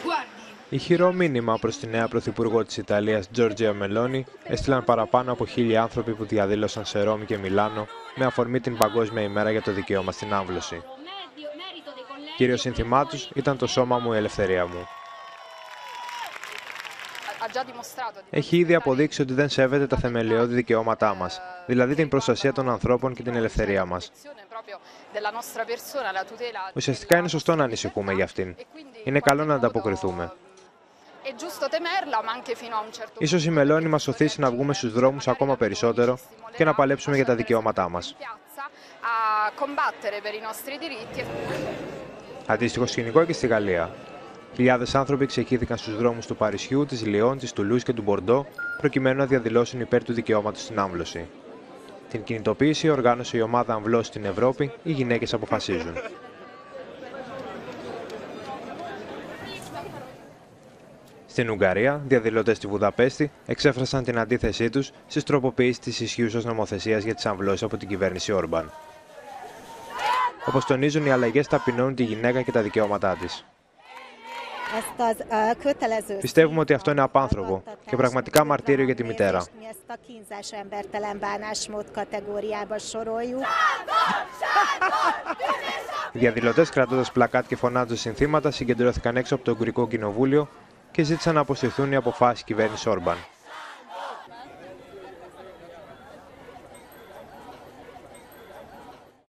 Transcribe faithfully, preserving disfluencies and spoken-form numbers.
Ηχηρό μήνυμα προς τη νέα πρωθυπουργό της Ιταλίας, Τζόρτζια Μελόνι, έστειλαν παραπάνω από χίλιοι άνθρωποι που διαδήλωσαν σε Ρώμη και Μιλάνο με αφορμή την Παγκόσμια ημέρα για το δικαίωμα στην άμβλωση. Κύριο σύνθημά τους ήταν «Το σώμα μου, η ελευθερία μου». Έχει ήδη αποδείξει ότι δεν σέβεται τα θεμελιώδη δικαιώματά μας, δηλαδή την προστασία των ανθρώπων και την ελευθερία μας. Ουσιαστικά είναι σωστό να ανησυχούμε για αυτήν. Είναι καλό να ανταποκριθούμε. Ίσως η Μελόνι μας οθήσει να βγούμε στους δρόμους ακόμα περισσότερο και να παλέψουμε για τα δικαιώματά μας. Αντίστοιχο σκηνικό και στη Γαλλία. Χιλιάδες άνθρωποι εξεχύθηκαν στους δρόμους του Παρισιού, της Λιόν, της Τουλούζ και του Μπορντό, προκειμένου να διαδηλώσουν υπέρ του δικαιώματος στην άμβλωση. Την κινητοποίηση οργάνωσε η ομάδα Αμβλώσει στην Ευρώπη, οι γυναίκες αποφασίζουν. Στην Ουγγαρία, διαδηλωτές στη Βουδαπέστη εξέφρασαν την αντίθεσή τους στις τροποποιήσεις της ισχύουσας νομοθεσίας για τις αμβλώσεις από την κυβέρνηση Όρμπαν. Όπως τονίζουν, οι αλλαγές ταπεινώνουν τη γυναίκα και τα δικαιώματά της. Πιστεύουμε ότι αυτό είναι απάνθρωπο και πραγματικά μαρτύριο για τη μητέρα. Οι διαδηλωτές, κρατώντας πλακάτ και φωνάζοντας συνθήματα, συγκεντρώθηκαν έξω από το Ουγγρικό Κοινοβούλιο και ζήτησαν να αποσυρθούν οι αποφάσεις κυβέρνησης Όρμπαν.